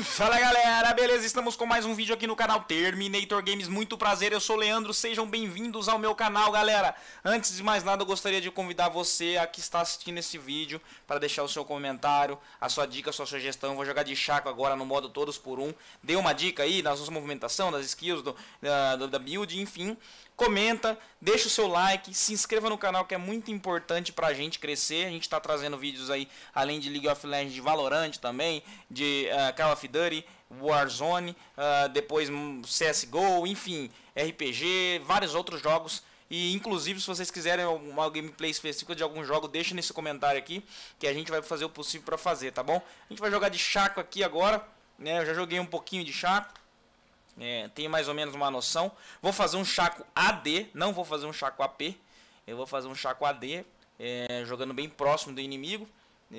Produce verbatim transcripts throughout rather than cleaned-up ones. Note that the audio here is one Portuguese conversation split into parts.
Fala galera, beleza? Estamos com mais um vídeo aqui no canal Terminator Games. Muito prazer, eu sou o Leandro, sejam bem-vindos ao meu canal, galera. Antes de mais nada, eu gostaria de convidar você a que está assistindo esse vídeo para deixar o seu comentário, a sua dica, a sua sugestão. Eu vou jogar de Chaco agora no modo todos por um. Dê uma dica aí na sua movimentação, das skills, do, da, da build, enfim. Comenta, deixa o seu like, se inscreva no canal que é muito importante pra gente crescer. A gente tá trazendo vídeos aí, além de League of Legends, de Valorant também, de uh, Call of Duty, Warzone, uh, depois C S G O, enfim, R P G, vários outros jogos. E inclusive se vocês quiserem uma gameplay específica de algum jogo, deixa nesse comentário aqui, que a gente vai fazer o possível pra fazer, tá bom? A gente vai jogar de Chaco aqui agora, né? Eu já joguei um pouquinho de Chaco. É, tenho mais ou menos uma noção. Vou fazer um Chaco A D, não vou fazer um Chaco A P. Eu vou fazer um Chaco A D, é, jogando bem próximo do inimigo.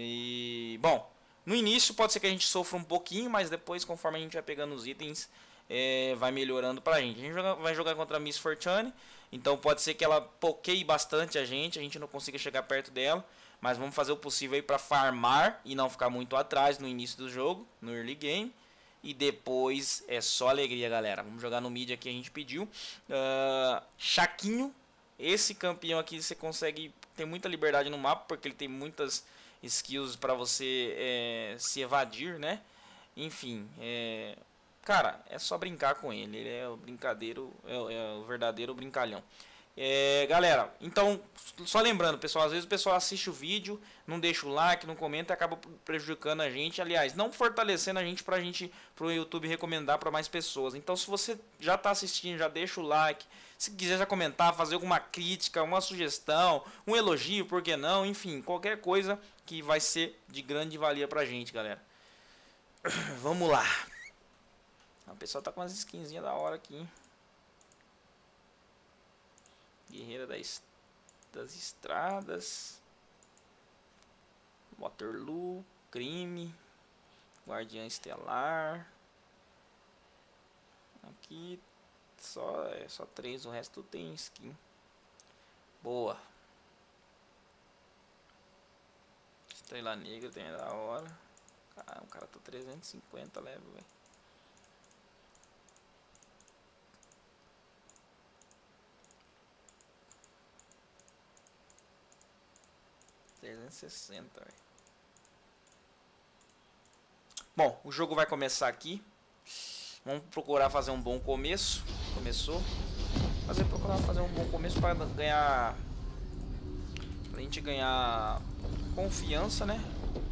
E bom, no início pode ser que a gente sofra um pouquinho, mas depois, conforme a gente vai pegando os itens, é, vai melhorando pra gente. A gente joga, vai jogar contra a Miss Fortune, então pode ser que ela pokeie bastante a gente, a gente não consiga chegar perto dela. Mas vamos fazer o possível aí pra farmar e não ficar muito atrás no início do jogo, no early game. E depois é só alegria, galera. Vamos jogar no mid aqui, a gente pediu. Uh, Chaquinho. Esse campeão aqui você consegue ter muita liberdade no mapa, porque ele tem muitas skills para você é, se evadir, né? Enfim, é, cara, é só brincar com ele. Ele é o brincadeiro, é, é o verdadeiro brincalhão. É, galera, então, só lembrando, pessoal, às vezes o pessoal assiste o vídeo, não deixa o like, não comenta e acaba prejudicando a gente. Aliás, não fortalecendo a gente pra gente, pro YouTube recomendar para mais pessoas. Então, se você já está assistindo, já deixa o like. Se quiser já comentar, fazer alguma crítica, uma sugestão, um elogio, por que não? Enfim, qualquer coisa que vai ser de grande valia pra gente, galera. Vamos lá. O pessoal tá com umas skinzinhas da hora aqui, hein? Guerreira das, das estradas, Waterloo, crime, guardiã estelar. Aqui só é só três, o resto tem skin. Boa. Estrela negra tem da hora. Cara, o cara tá trezentos e cinquenta level, velho. trezentos e sessenta, véio. Bom, o jogo vai começar aqui. Vamos procurar fazer um bom começo. Começou. Fazer, procurar fazer um bom começo para ganhar, pra gente ganhar confiança, né?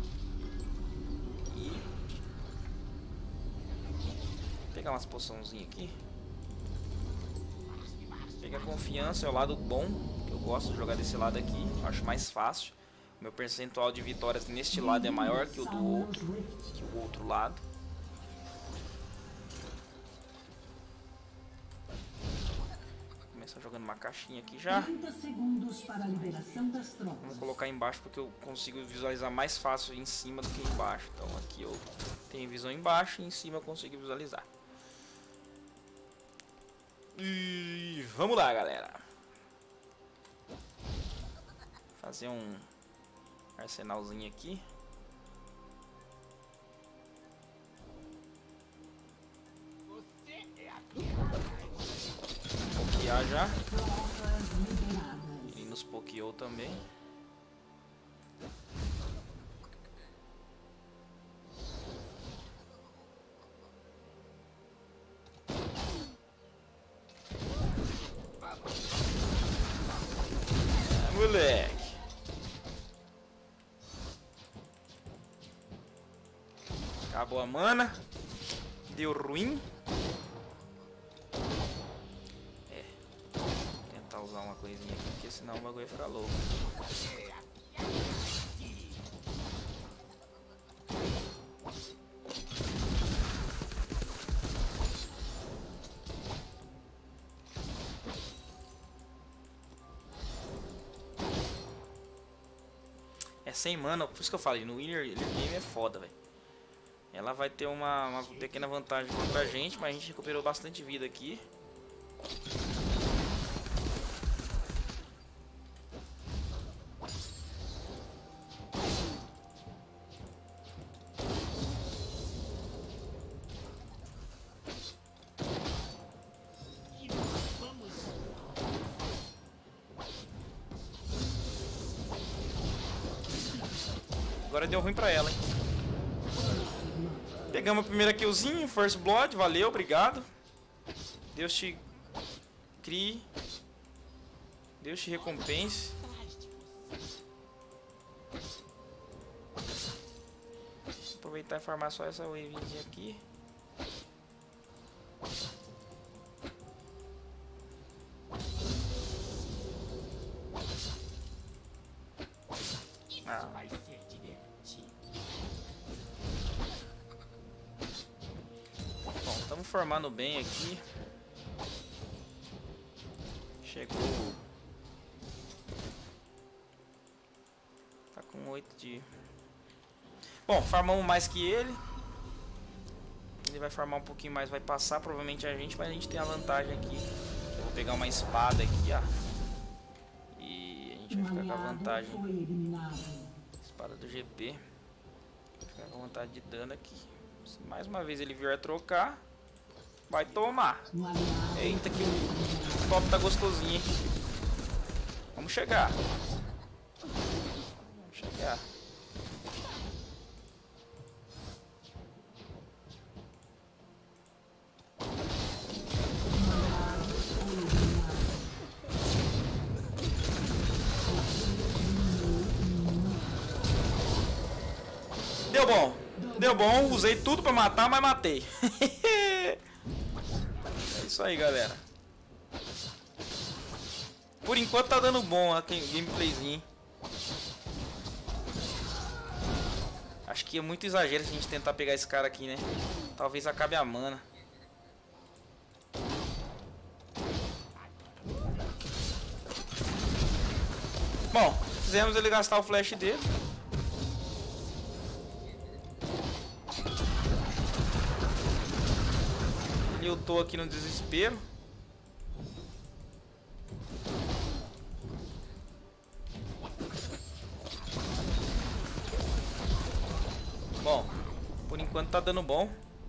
E pegar umas poçãozinhas aqui. Pegar confiança é o lado bom. Eu gosto de jogar desse lado aqui. Acho mais fácil. Meu percentual de vitórias neste lado é maior que o do outro, que o outro lado. Vou começar jogando uma caixinha aqui já. trinta segundos para a liberação das tropas. Vamos colocar embaixo porque eu consigo visualizar mais fácil em cima do que embaixo. Então aqui eu tenho visão embaixo e em cima eu consigo visualizar. E vamos lá, galera. Fazer um arsenalzinho aqui. Pokear já. Ele nos pokeou também. É, moleque. Acabou a mana. Deu ruim. É. Vou tentar usar uma coisinha aqui, porque senão o bagulho vai ficar louco. É sem mana, por isso que eu falei, no winner game é foda, velho. Ela vai ter uma, uma pequena vantagem contra a gente, mas a gente recuperou bastante vida aqui. agora deu ruim pra ela, hein? Pegamos a primeira killzinha, First Blood, valeu, obrigado. Deus te crie. Deus te recompense. Vou aproveitar e farmar só essa wavezinha aqui. Ah. Bom, estamos formando bem aqui. Chegou. Tá com oito de... Bom, farmamos mais que ele. Ele vai farmar um pouquinho mais, vai passar provavelmente a gente, mas a gente tem a vantagem aqui. Eu vou pegar uma espada aqui, ó. E a gente vai ficar com a vantagem. Espada do G P. Vai ficar com a vantagem de dano aqui. Se mais uma vez ele vier trocar, vai tomar. Eita, que o top tá gostosinho, hein? Vamos chegar. Vamos chegar. Deu bom. Deu bom. Usei tudo pra matar, mas matei. É isso aí, galera. Por enquanto tá dando bom a gameplayzinho. Acho que é muito exagero se a gente tentar pegar esse cara aqui, né? Talvez acabe a mana. Bom, fizemos ele gastar o flash dele. Eu tô aqui no desespero. Bom, por enquanto tá dando bom.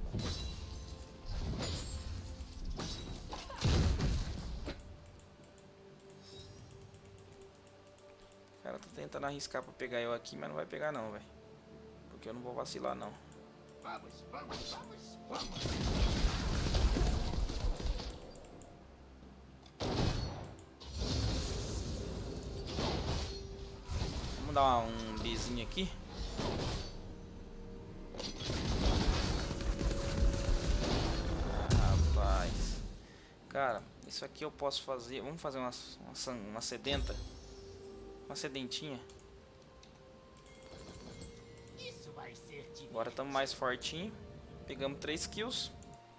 O cara tá tentando arriscar pra pegar eu aqui, mas não vai pegar não, velho. Porque eu não vou vacilar não. Vamos, vamos, vamos, vamos. Vamos dar um Bzinho aqui. Rapaz, cara, isso aqui eu posso fazer. Vamos fazer uma, uma, uma sedenta. Uma sedentinha. Agora estamos mais fortinho. Pegamos três kills.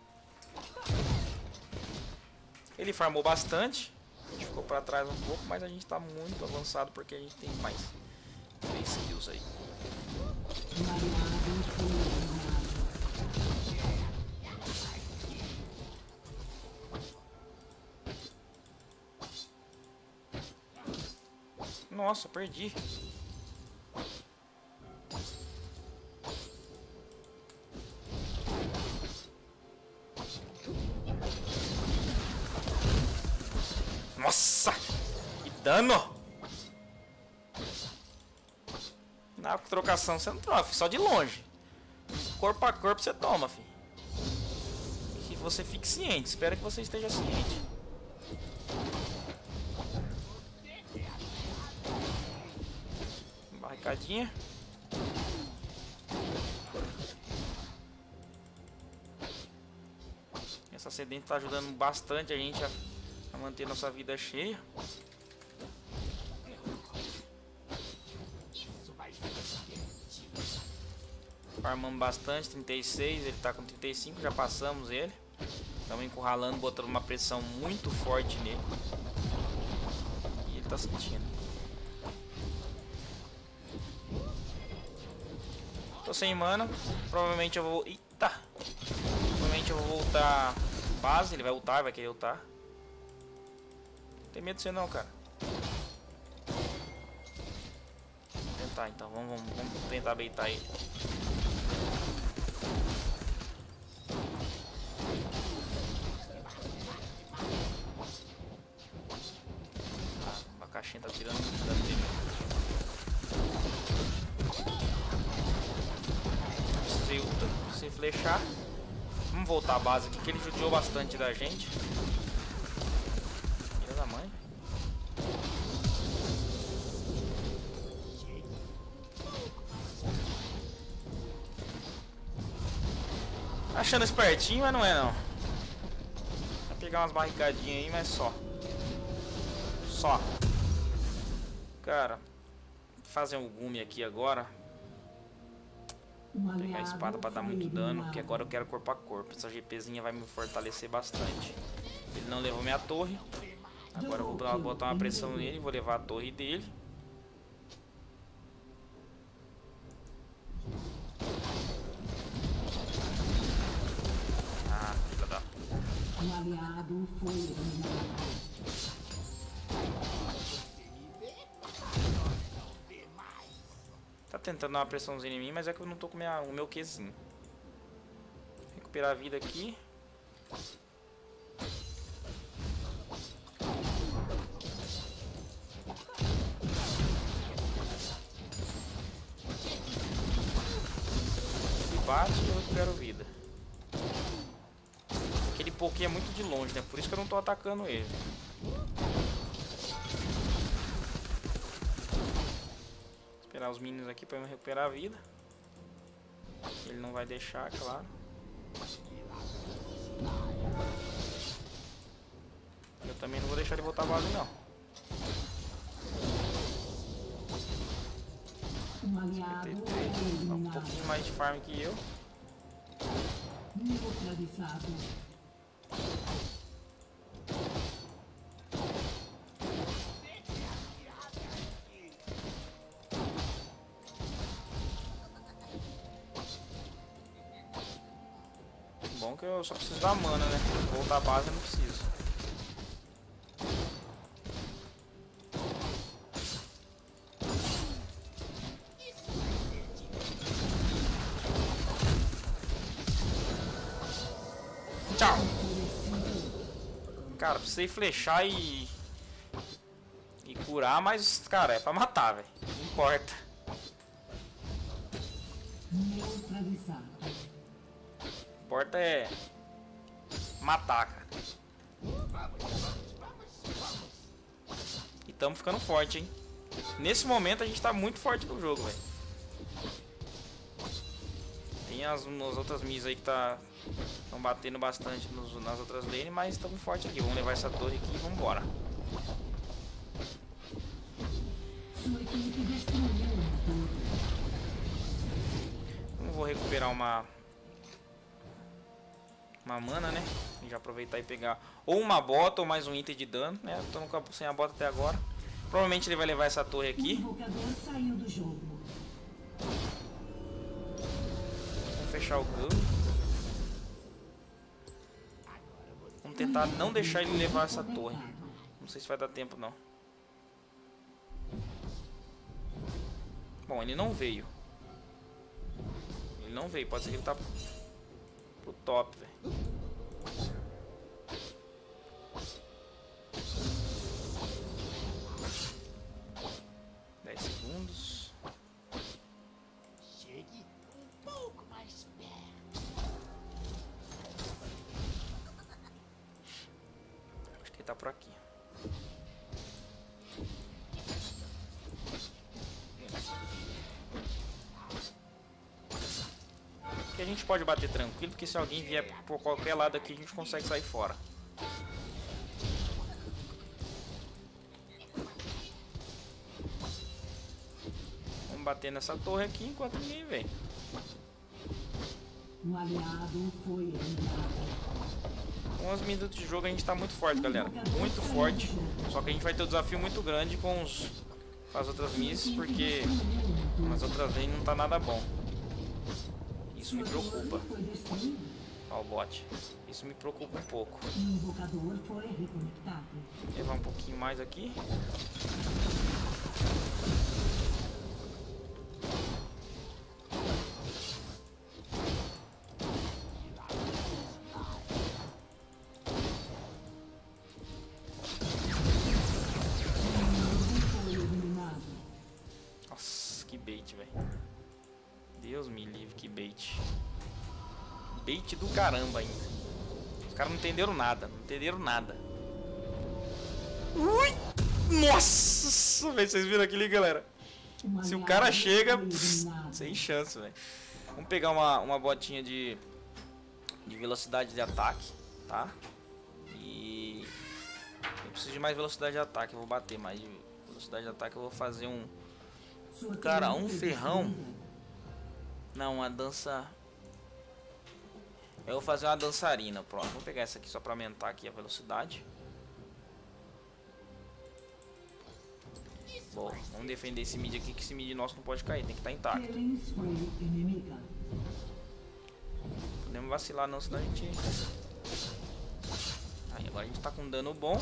Ele farmou bastante. A gente ficou para trás um pouco, mas a gente está muito avançado porque a gente tem mais três kills aí. Nossa, perdi. Nossa! Que dano! Na trocação você não troca, só de longe. Corpo a corpo você toma, filho. Que você fique ciente, espero que você esteja ciente. Barricadinha. Essa sedente tá ajudando bastante a gente a, a manter nossa vida cheia. Farmamos bastante, trinta e seis, ele tá com trinta e cinco, já passamos ele. Estamos encurralando, botando uma pressão muito forte nele. E ele tá sentindo. Tô sem mana, provavelmente eu vou... Eita! Provavelmente eu vou voltar base, ele vai ultar, vai querer ultar. Não tem medo de você não, cara. Vamos tentar então, vamos, vamos, vamos tentar baitar ele. Ah, a caixinha tá tirando muito dano dele. sem flechar. Vamos voltar à base aqui, que ele judiou bastante da gente. Filha da mãe. Achando espertinho, mas não é não. Vai pegar umas barricadinhas aí, mas só. Só. Cara, vou fazer um gume aqui agora. Vou pegar a espada pra dar muito dano, porque agora eu quero corpo a corpo. Essa GPzinha vai me fortalecer bastante. Ele não levou minha torre. Agora eu vou botar uma pressão nele, vou levar a torre dele. Ah, filha da puta. Um aliado foi eliminado. Tá tentando dar uma pressãozinha em mim, mas é que eu não tô com minha, o meu Qzinho. Recuperar a vida aqui. Ele bate e eu recupero vida. Aquele pouquinho é muito de longe, né? Por isso que eu não tô atacando ele. Esperar os minions aqui para eu recuperar a vida. Ele não vai deixar, claro. Eu também não vou deixar ele voltar a base, não. Um aliado Dá um pouquinho mais de farm que eu. neutralizado. Bom que eu só preciso da mana, né? Voltar a base eu não preciso. Tchau! Cara, precisei flechar e... E curar, mas, cara, é pra matar, velho. Não importa. Neutralizado. O que importa é matar, cara. E tamo ficando forte, hein? Nesse momento a gente tá muito forte no jogo, velho. Tem as, as outras Miss aí que tá estão batendo bastante nos, nas outras lanes, mas estamos forte aqui. Vamos levar essa torre aqui e vamos embora. Sua equipe destruiu a torre. Não vou recuperar uma uma mana, né? Já aproveitar e pegar ou uma bota ou mais um item de dano, né? Tô no campo sem a bota até agora. Provavelmente ele vai levar essa torre O aqui. invocador saiu do jogo. Vamos fechar o campo. Vamos tentar não deixar ele levar essa torre. Não sei se vai dar tempo, não. Bom, ele não veio. Ele não veio. Pode ser que ele tá pro top, velho. dez segundos. Chegue um pouco mais perto. Acho que ele tá por aqui. Aqui a gente pode bater tranquilo, porque se alguém vier por qualquer lado aqui, a gente consegue sair fora. Vamos bater nessa torre aqui enquanto ninguém vem. Um aliado foi eliminado. Com os minutos de jogo a gente tá muito forte, galera. Muito forte. Só que a gente vai ter um desafio muito grande com, os, com as outras misses, porque as outras lanes não tá nada bom. Isso me preocupa. Foi destruído. Ó, o bot. Isso me preocupa um pouco. O invocador foi reconectado. Vou levar um pouquinho mais aqui. Foi eliminado. Nossa, que bait, velho. Deus me livre, que bait. bait do caramba ainda. Os caras não entenderam nada, não entenderam nada. Ui! Nossa, velho, vocês viram aquilo, galera? Se o cara chega, pss, sem chance, velho. Vamos pegar uma, uma botinha de, de velocidade de ataque, tá? E eu preciso de mais velocidade de ataque, eu vou bater mais de velocidade de ataque, eu vou fazer um... Cara, um ferrão. Não, uma dança... Eu vou fazer uma dançarina, pronto. Vou pegar essa aqui só pra aumentar aqui a velocidade. Bom, vamos defender esse mid aqui, que esse mid nosso não pode cair, tem que estar intacto. Podemos vacilar não, senão a gente... Aí, agora a gente tá com dano bom.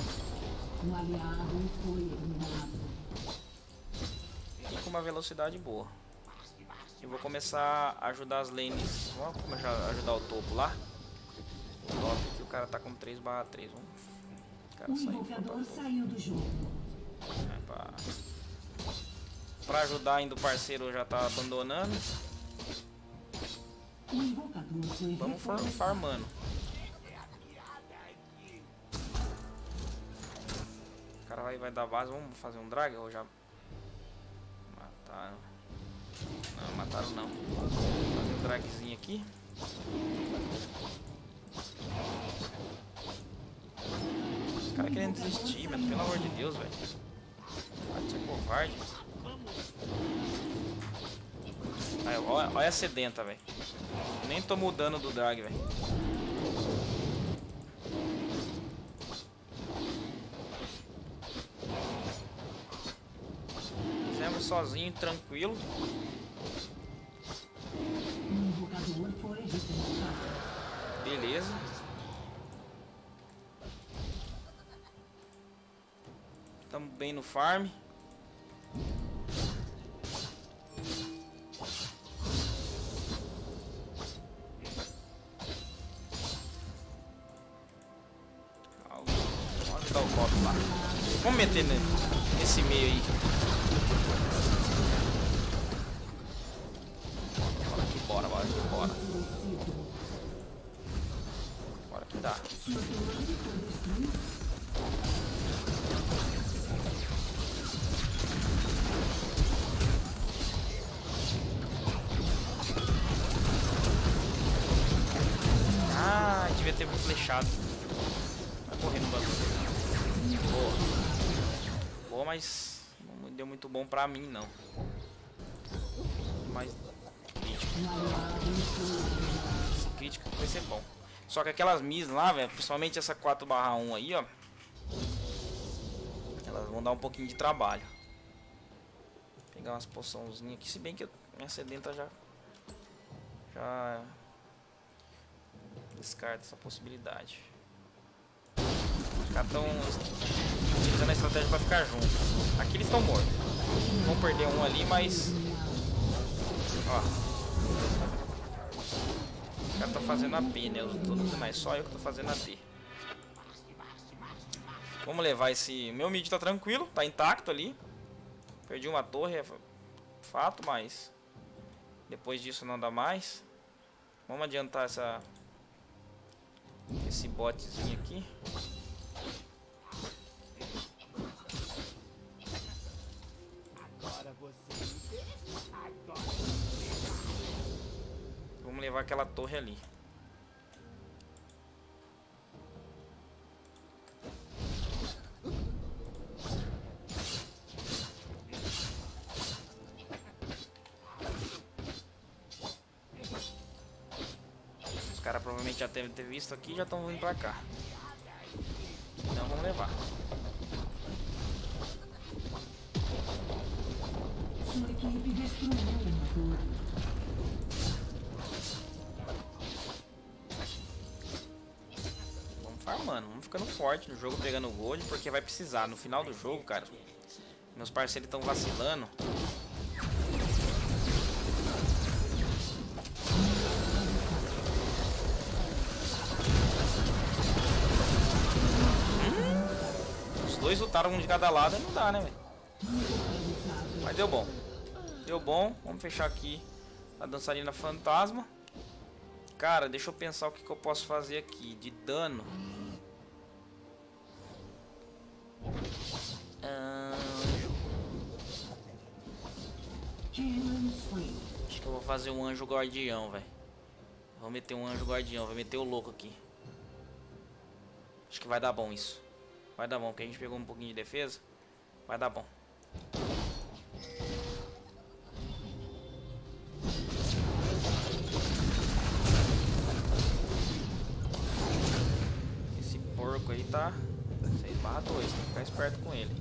E com uma velocidade boa. Eu vou começar a ajudar as lanes. Vamos começar a ajudar o topo lá. Top, que o cara tá com três barra três. Vamos... O cara O saiu, invocador saiu do jogo. é, pra... pra ajudar ainda o parceiro já tá abandonando. O invocador foi Vamos far reforçado. farmando. O cara vai, vai dar base. Vamos fazer um drag ou já... Mataram. Não, mataram não. Vou fazer um dragzinho aqui. Os caras querendo desistir, mas pelo amor de Deus, velho. Pode ser covarde. Aí, olha, olha a sedenta, velho. Nem tô mudando do drag, velho. Fizemos sozinho, tranquilo. O invocador foi reforçado. Beleza. Estamos bem no farm. Vamos ajudar o copo lá. Vamos meter nesse meio aí. Bora aqui, bora, bora aqui, bora. Bora que dá. Ah, devia ter flechado. Vai correr no bagulho. Boa. Boa, mas não deu muito bom pra mim, não. Mas crítico. Esse crítico vai ser bom. Só que aquelas mis lá, velho, principalmente essa quatro barra um aí, ó. Elas vão dar um pouquinho de trabalho. Vou pegar umas poçãozinhas aqui, se bem que minha sedenta já... Já... Descarta essa possibilidade. Os caras estão utilizando a estratégia para ficar juntos. Aqui eles estão mortos. Vão perder um ali, mas... Ó. Os caras estão fazendo a P, né? Os todos demais. Só eu que tô fazendo a T. Vamos levar esse... Meu mid tá tranquilo, tá intacto ali. Perdi uma torre, é fato, mas... Depois disso não dá mais. Vamos adiantar essa... Esse botzinho aqui. Agora você me vê. Agora Vamos levar aquela torre ali. Os caras provavelmente já devem ter visto aqui e já estão vindo pra cá. Então vamos levar. Sua equipe destruiu uma torre. Vamos farmando, vamos ficando forte no jogo, pegando gold, porque vai precisar. No final do jogo, cara, meus parceiros estão vacilando. Hum? Os dois lutaram um de cada lado, não dá, né, velho? Mas deu bom. Deu bom, vamos fechar aqui a dançarina fantasma. Cara, deixa eu pensar o que, que eu posso fazer aqui. De dano. Anjo. Acho que eu vou fazer um anjo guardião, velho. Vou meter um anjo guardião. Vou meter o louco aqui. Acho que vai dar bom isso. Vai dar bom, porque a gente pegou um pouquinho de defesa. Vai dar bom. Esse porco aí tá seis barra dois, tem que ficar esperto com ele.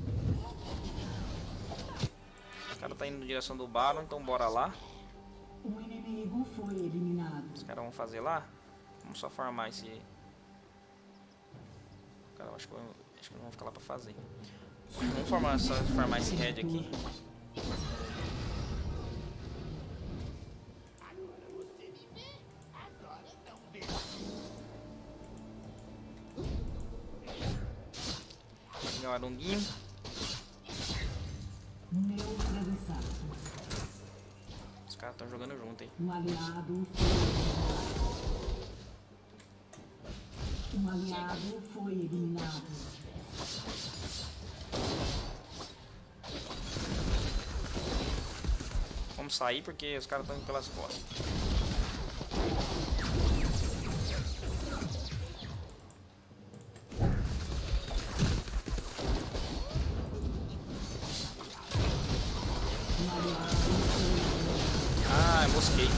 O cara tá indo na direção do Baron, então bora lá. O inimigo foi eliminado. Os caras vão fazer lá? Vamos só farmar esse... Cara, eu acho que, eu, acho que não vão ficar lá pra fazer. Vamos formar, só farmar esse red aqui. Pegar o Arunguinho. Neutralizado. Os caras estão jogando junto, hein? Um aliado foi eliminado. Um aliado foi eliminado. Vamos sair porque os caras estão indo pelas costas. Ah, mosquei.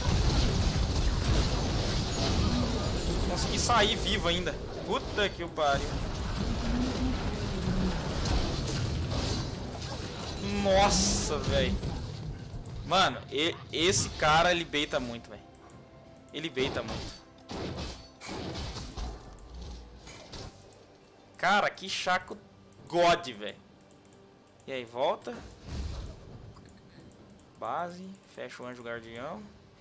Consegui sair vivo ainda. Puta que o pariu. Nossa, velho. Mano, e, esse cara, ele baita muito, velho. Ele baita muito. Cara, que chaco God, velho. E aí, volta. Base. Fecha o anjo guardião.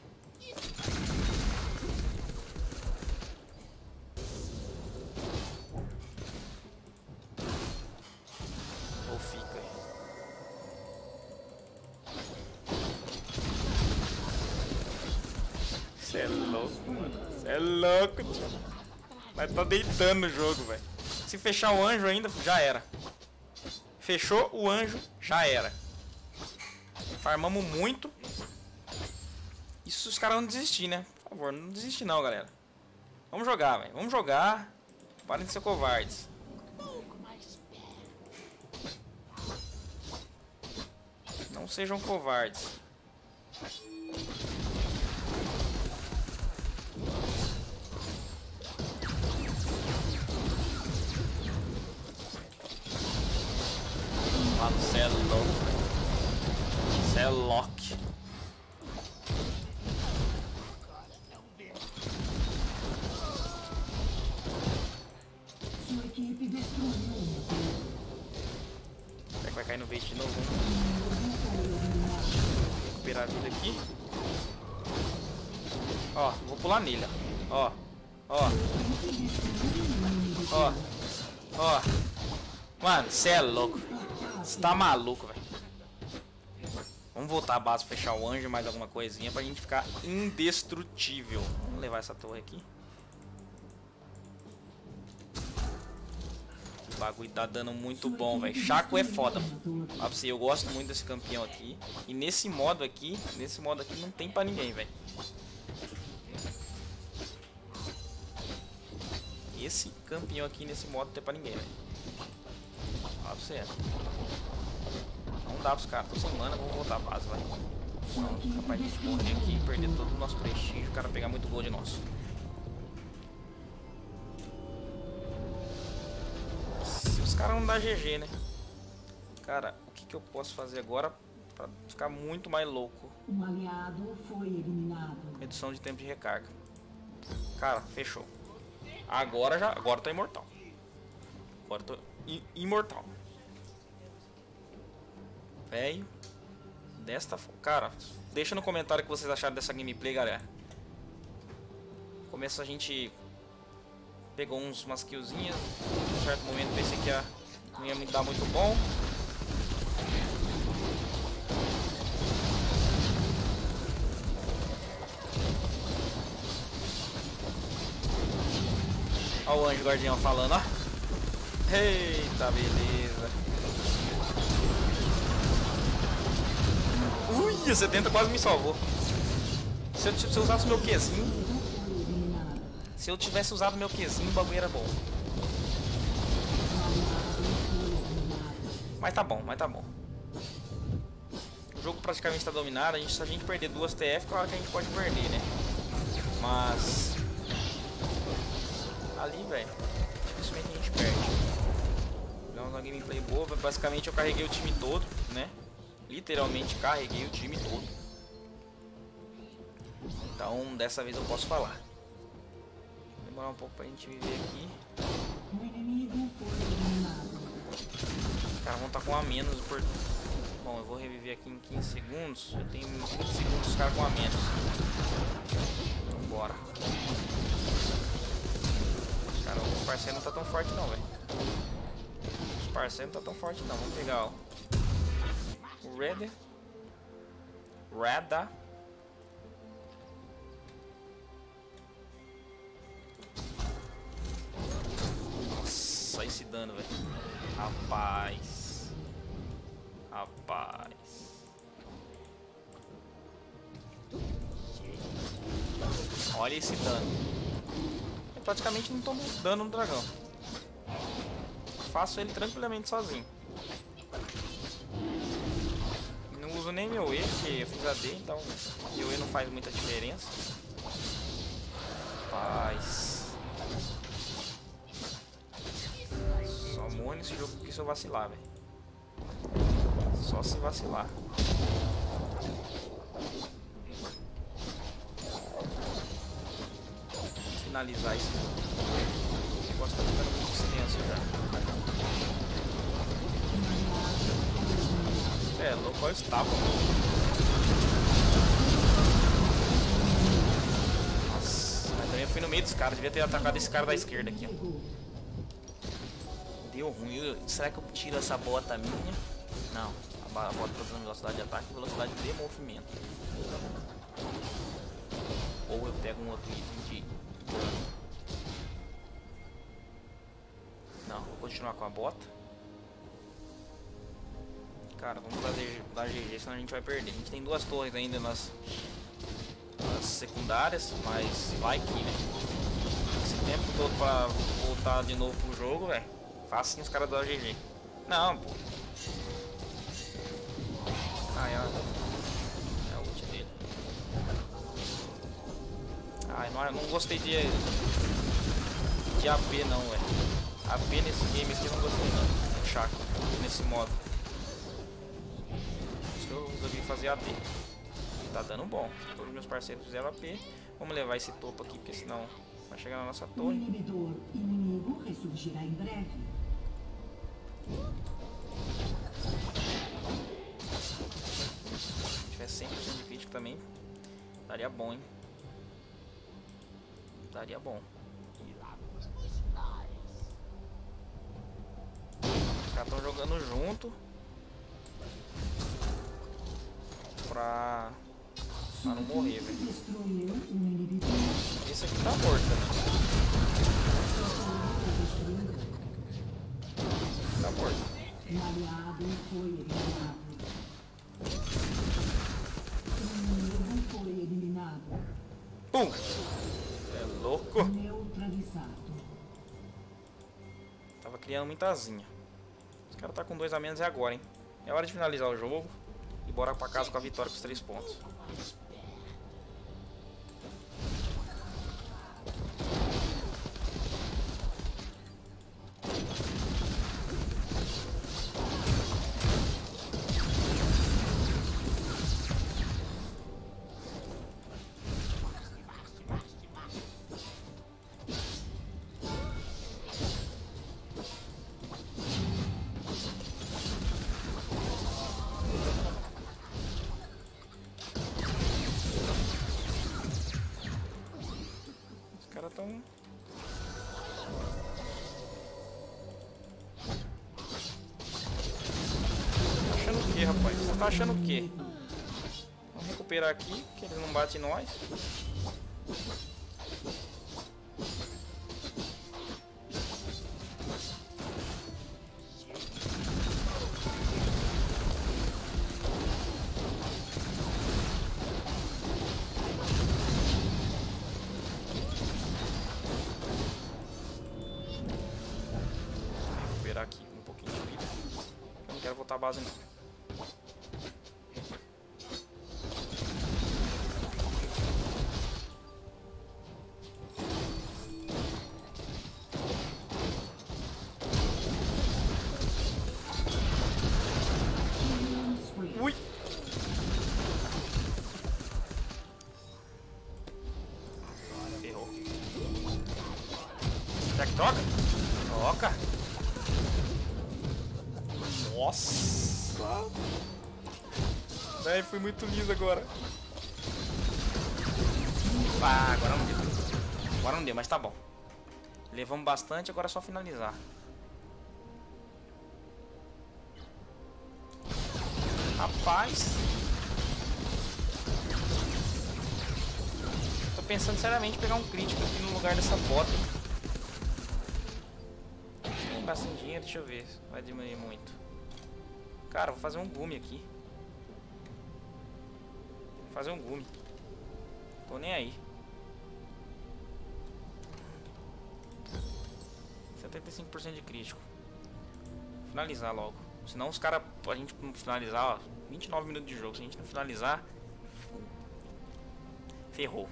Ou fica aí. Cê é louco, mano. Cê é louco, tio. Mas tá deitando o jogo, velho. Se fechar o anjo ainda, já era. Fechou o anjo, já era. Farmamos muito. Isso se os caras não desistir, né? Por favor, não desiste não, galera. Vamos jogar, velho. Vamos jogar. Parem de ser covardes. Não sejam covardes. Mano, cê é louco. Cê é Loki. Sua equipe destruiu. Será que vai cair no bait de novo? Recuperar a vida aqui. Ó, vou pular nele. Ó, ó. Ó, ó. Mano, cê é louco. Você tá maluco, velho. Vamos voltar à base, fechar o anjo, mais alguma coisinha pra gente ficar indestrutível. Vamos levar essa torre aqui. O bagulho tá dando muito bom, velho. Chaco é foda, mano. Pra você, eu gosto muito desse campeão aqui. E nesse modo aqui, nesse modo aqui não tem pra ninguém, velho. Esse campeão aqui nesse modo não tem pra ninguém, velho. Fala pra você. Não dá pros caras, tô sem mana, vamos voltar à base, vai. Não, capaz de a gente morrer aqui e perder todo o nosso prestígio, o cara pegar muito gold nosso. Se os caras não dá G G, né? Cara, o que, que eu posso fazer agora pra ficar muito mais louco? Um aliado foi eliminado. Redução de tempo de recarga. Cara, fechou. Agora já, agora tô imortal. Agora tô i imortal. Velho, desta forma. Cara, deixa no comentário o que vocês acharam dessa gameplay, galera. No começo a gente pegou uns, umas killzinhas. Em um certo momento pensei que ia, não ia me dar muito bom. Olha o anjo guardião falando, ó. Eita, beleza. Ui, setenta quase me salvou. Se eu, se eu usasse meu Qzinho... Se eu tivesse usado meu Qzinho, o bagulho era bom. Mas tá bom, mas tá bom. O jogo praticamente está dominado. A gente, se a gente perder duas T F, claro que a gente pode perder, né? Mas... ali, velho, dificilmente a gente perde. Então, uma gameplay boa. Basicamente eu carreguei o time todo, né? Literalmente carreguei o time todo. Então, dessa vez eu posso falar. Vou demorar um pouco pra gente viver aqui. O inimigo foi eliminado. Os caras vão estar com a menos por... Bom, eu vou reviver aqui em quinze segundos. Eu tenho vinte segundos os caras com a menos. Então bora. Cara, os parceiros não tá tão forte não, velho. Os parceiros não tá tão forte não. Vamos pegar ó, o Red. Rada. Nossa, esse dano, velho. Rapaz. Rapaz. Olha esse dano. Eu praticamente não tomo dano no dragão. Faço ele tranquilamente sozinho. Não uso nem meu E, porque eu fiz A D, então meu E não faz muita diferença. Rapaz. Só morro nesse jogo porque se eu vacilar, velho. Só se vacilar. Finalizar isso. O negócio tá ficando muito extenso já. É, louco, olha os tapas. Nossa, mas também eu fui no meio dos caras. Devia ter atacado esse cara da esquerda aqui, ó. Deu ruim. Eu, será que eu tiro essa bota minha? Não. A bota tá dando velocidade de ataque e velocidade de movimento. Ou eu pego um outro item de... Não, vou continuar com a bota. Cara, vamos fazer dar G G, senão a gente vai perder. A gente tem duas torres ainda nas, nas secundárias, mas vai que, né? Esse tempo todo pra voltar de novo pro jogo, velho. Facinho os caras dar G G. Não, pô. Ah, é a, é a ult dele. Ai, não, não gostei de, de A P não, velho. A P nesse game aqui eu não gostei não. É chato, nesse modo. Por isso que eu resolvi fazer A D. E tá dando bom. Todos os meus parceiros fizeram A P. Vamos levar esse topo aqui, porque senão vai chegar na nossa O torre. inibidor inimigo ressurgirá em breve. Se tivesse cem por cento de crítico também, daria bom, hein? Daria bom. Os caras estão jogando junto pra, pra não morrer, velho. Destruiu um inibidor. Esse aqui tá morto também. Tá morto. Um aliado foi eliminado. Um inimigo foi eliminado. Pum! É louco. Neutralizado. Tava criando muita asinha. Os caras tá com dois a menos é agora, hein? É hora de finalizar o jogo e bora pra casa com a vitória com os três pontos. Os caras tão... Achando o que, rapaz? Você tá achando o que? Vamos recuperar aqui, que eles não batem em nós. a base não. Ui! Ferrou. Será que troca? Troca! Nossa! Véi, foi muito liso agora. Ah, agora não deu. Agora não deu, mas tá bom. Levamos bastante, agora é só finalizar. Rapaz. Tô pensando seriamente em pegar um crítico aqui no lugar dessa bota. Tem bastante dinheiro, deixa eu ver. Vai diminuir muito. Cara, vou fazer um gume aqui. Vou fazer um gume. Tô nem aí. setenta e cinco por cento de crítico. Vou finalizar logo. Senão os caras, a gente não finalizar, ó, vinte e nove minutos de jogo. Se a gente não finalizar, ferrou.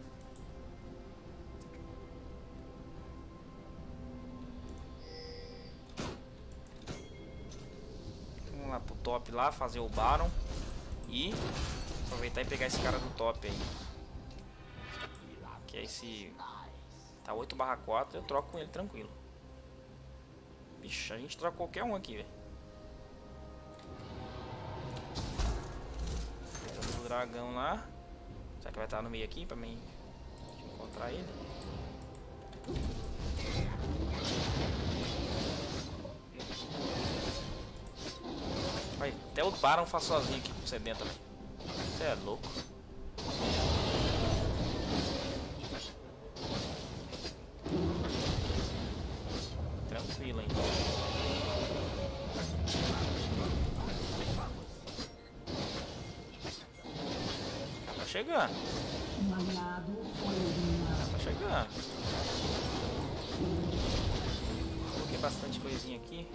Vamos lá pro top lá, fazer o Baron. E aproveitar e pegar esse cara do top aí. Que é esse... Tá oito barra quatro, eu troco com ele tranquilo. Bicho, a gente troca qualquer um aqui, velho. O dragão lá. Será que vai estar no meio aqui pra mim encontrar ele? Vai, até o Baron faz sozinho aqui com você dentro. Você é louco. Tranquilo, hein? Tá chegando. Um aliado foi eliminado. Tá chegando. Coloquei bastante coisinha aqui.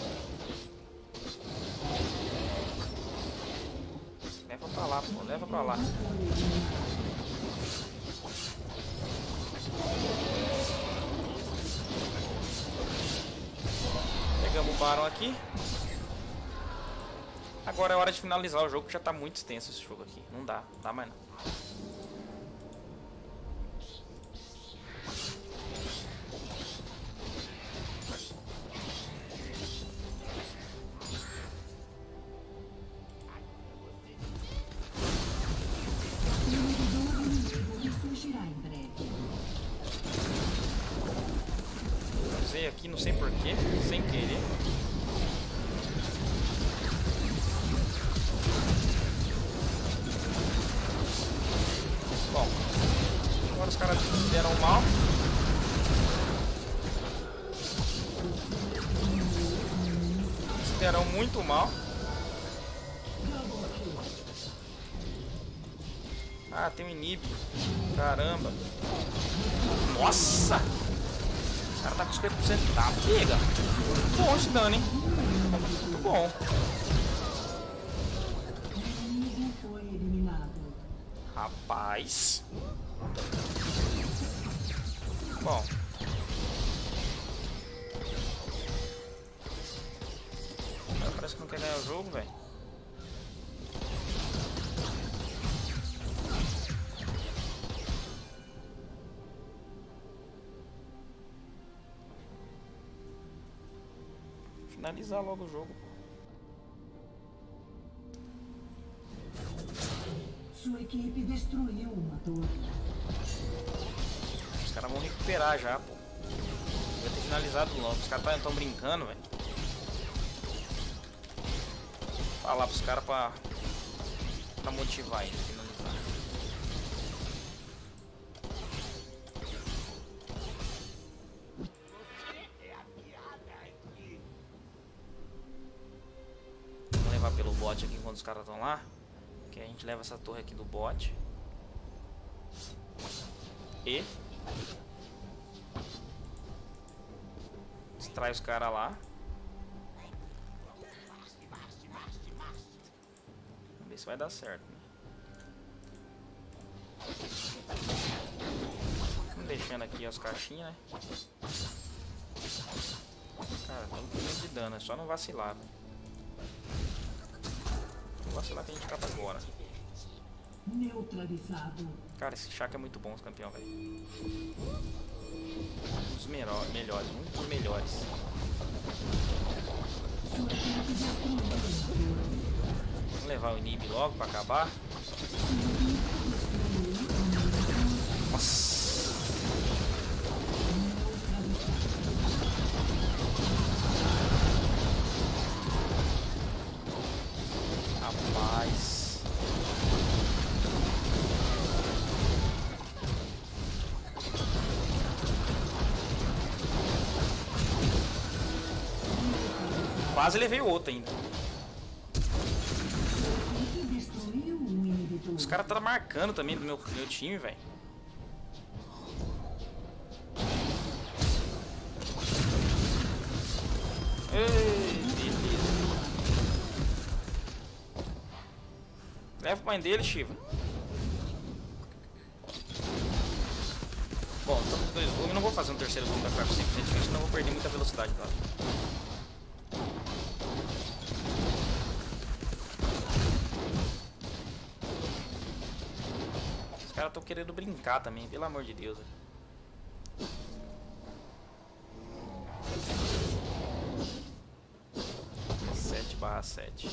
Leva pra lá, pô. Leva pra lá. Pegamos o Baron aqui. Agora é hora de finalizar o jogo, que já tá muito extenso esse jogo aqui. Não dá, não dá mais não. Usei aqui, não sei porquê, sem querer. Bom, agora os caras deram mal. Deram muito mal. Ah, tem um inib. Caramba. Nossa! O cara tá com cinquenta por cento. Tá, pega. Muito bom esse dano, hein? Muito bom. Rapaz. Bom. Parece que não quer ganhar o jogo, velho. Finalizar logo o jogo. Sua equipe destruiu uma torre. Os caras vão recuperar já, pô. Vai ter finalizado logo. Os caras estão brincando, velho. Falar pros caras pra, pra motivar ele a finalizar. Vamos levar pelo bot aqui enquanto os caras estão lá. Que a gente leva essa torre aqui do bot. E distrai os caras lá. se vai dar certo, né? Vamos deixando aqui as caixinhas, né? Cara, tá muito de dano, é só não vacilar, velho. Não vacilar que a gente capa agora. Neutralizado. Cara, esse Shaka é muito bom, esse campeão, velho. Um dos melhores, melhores, um dos melhores. Sua equipe destruiu. Vamos levar o Inib logo pra acabar. Nossa. Rapaz. Quase levei o outro ainda. Os caras tá marcando também do meu, do meu time, velho. Ei, beleza. Leva o pai dele, Shiva. Bom, então dois volumes. Eu não vou fazer um terceiro volume pra ficar com cem por cento de frente, senão eu vou perder muita velocidade, tá? Os caras estão querendo brincar também, pelo amor de Deus. sete barra sete.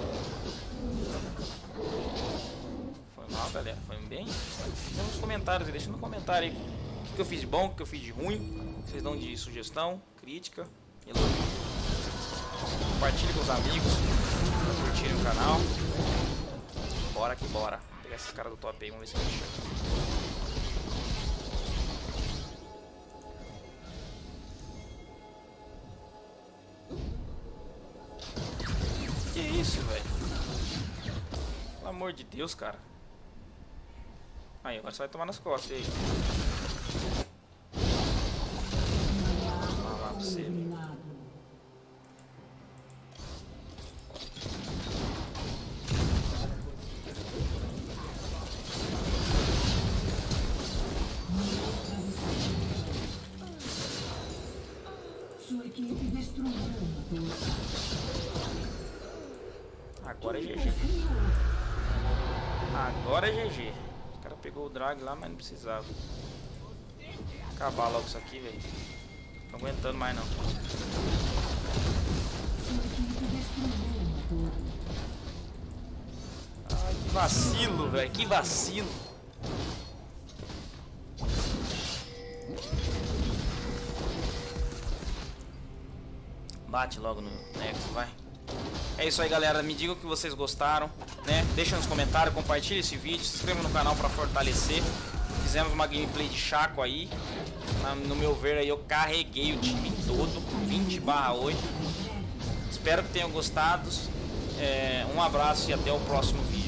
Foi mal, galera? Foi bem? Deixa nos comentários aí, deixa no comentário aí o que eu fiz de bom, o que eu fiz de ruim. Vocês dão de sugestão, crítica, elogio. Compartilhe com os amigos pra curtirem o canal. Bora que bora. Vou pegar esses caras do top aí, vamos ver se a gente chega. Que isso, velho? Pelo amor de Deus, cara. Aí, agora você vai tomar nas costas aí. Vai lá pra você, velho. Sua equipe destruiu. Agora é G G. Agora é G G. O cara pegou o drag lá, mas não precisava. Acabar logo isso aqui, velho. Não tô aguentando mais não. Ai, que vacilo, velho. Que vacilo. Bate logo no Nexo, vai. É isso aí, galera. Me digam o que vocês gostaram, né? Deixa nos comentários, compartilhe esse vídeo, se inscreva no canal para fortalecer. Fizemos uma gameplay de Chaco aí. Na, no meu ver aí eu carreguei o time todo, vinte barra oito. Espero que tenham gostado. É, um abraço e até o próximo vídeo.